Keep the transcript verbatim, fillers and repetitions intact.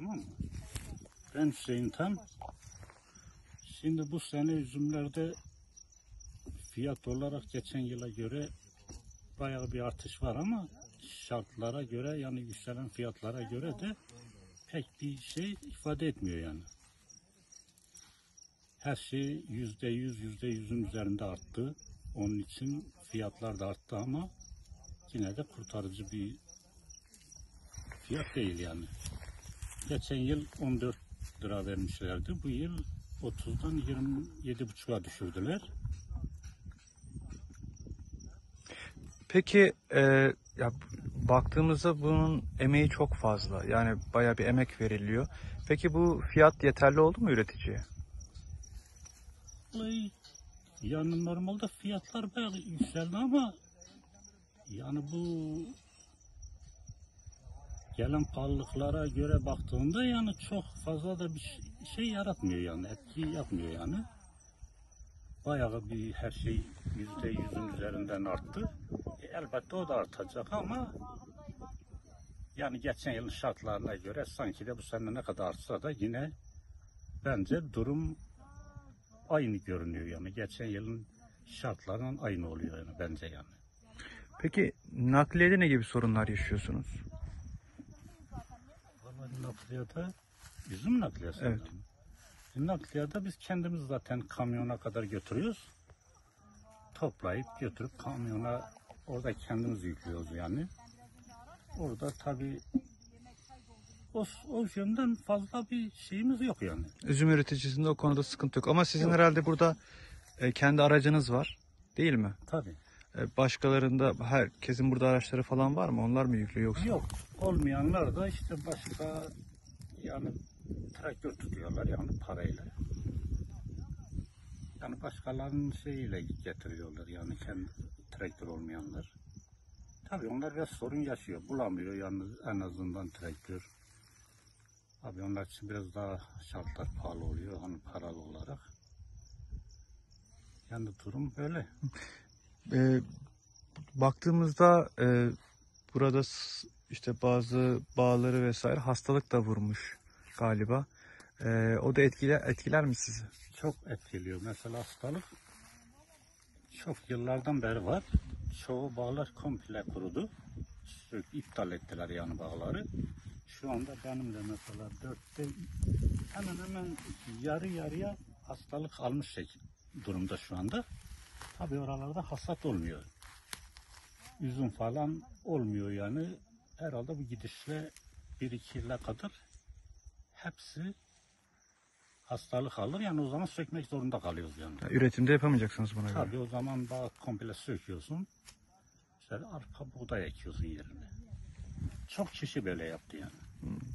tamam mı? Ben Hüseyin Tan. Şimdi bu sene üzümlerde fiyat olarak geçen yıla göre bayağı bir artış var ama şartlara göre, yani yükselen fiyatlara göre de pek bir şey ifade etmiyor yani. Her şey yüzde yüz, yüzde yüzün üzerinde arttı. Onun için fiyatlar da arttı ama yine de kurtarıcı bir fiyat değil yani. Geçen yıl on dört lira vermişlerdi. Bu yıl otuzdan yirmi yedi buçuğa düşürdüler. Peki e, ya baktığımızda bunun emeği çok fazla. Yani bayağı bir emek veriliyor. Peki bu fiyat yeterli oldu mu üreticiye? Yani normalde fiyatlar bayağı yükseldi ama yani bu gelen pahalılıklara göre baktığında yani çok fazla da bir şey yaratmıyor yani, etki yapmıyor yani. Bayağı bir her şey yüzde yüzün üzerinden arttı. E, elbette o da artacak ama yani geçen yılın şartlarına göre sanki de bu sene ne kadar artsa da yine bence durum aynı görünüyor yani. Geçen yılın şartlarının aynı oluyor yani bence yani. Peki nakliyede ne gibi sorunlar yaşıyorsunuz? Vallahi nakliyata, üzüm nakliyesi. Evet. Nakliyata biz kendimiz zaten kamyona kadar götürüyoruz. Toplayıp götürüp kamyona orada kendimiz yüklüyoruz yani. Orada tabii o, o yönden fazla bir şeyimiz yok yani. Üzüm üreticisinde o konuda sıkıntı yok. Ama sizin Yok. herhalde burada e, kendi aracınız var, değil mi? Tabii. E, başkalarında, herkesin burada araçları falan var mı? Onlar mı yüklü yoksa? Yok. Olmayanlar da işte başka yani traktör tutuyorlar yani parayla. Yani başkalarının şeyiyle getiriyorlar yani kendi traktör olmayanlar. Tabii onlar biraz sorun yaşıyor. Bulamıyor yani en azından traktör. Abi onlar için biraz daha şartlar pahalı oluyor hani paralı olarak. Yani durum böyle. E, baktığımızda e, burada işte bazı bağları vesaire hastalık da vurmuş galiba. E, o da etkiler, etkiler mi sizi? Çok etkiliyor. Mesela hastalık çok yıllardan beri var. Çoğu bağlar komple kurudu. İptal ettiler yani bağları. Şu anda benim de mesela dörtte hemen hemen yarı yarıya hastalık almış şey, durumda şu anda. Tabii oralarda hasat olmuyor. Üzüm falan olmuyor yani. Herhalde bu gidişle bir iki yıla kadar hepsi hastalık alır. Yani o zaman sökmek zorunda kalıyoruz yani. Ya, üretimde yapamayacaksınız buna göre. Tabii o zaman daha komple söküyorsun. İşte arpa buğday ekiyorsun yerine. Çok kişi böyle yaptı yani. Hmm.